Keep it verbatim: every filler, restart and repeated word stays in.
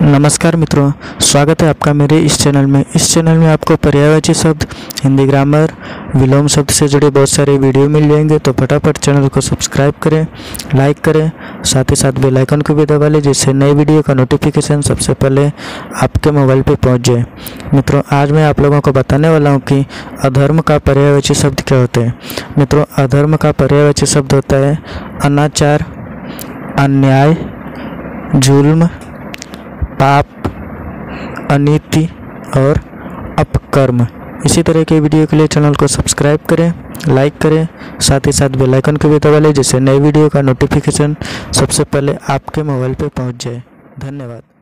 नमस्कार मित्रों, स्वागत है आपका मेरे इस चैनल में। इस चैनल में आपको पर्यायवाची शब्द, हिंदी ग्रामर, विलोम शब्द से जुड़े बहुत सारे वीडियो मिल जाएंगे। तो फटाफट चैनल को सब्सक्राइब करें, लाइक करें, साथ ही साथ बेल आइकन को भी दबा लें, जिससे नई वीडियो का नोटिफिकेशन सबसे पहले आपके मोबाइल पर पहुँच जाए। मित्रों, आज मैं आप लोगों को बताने वाला हूँ कि अधर्म का पर्यायवाची शब्द क्या होते हैं। मित्रों, अधर्म का पर्यायवाची शब्द होता है अनाचार, अन्याय, जुल्म, पाप, अनीति और अपकर्म। इसी तरह के वीडियो के लिए चैनल को सब्सक्राइब करें, लाइक करें, साथ ही साथ बेल आइकन को भी दबा लें, जिससे नई वीडियो का नोटिफिकेशन सबसे पहले आपके मोबाइल पे पहुंच जाए। धन्यवाद।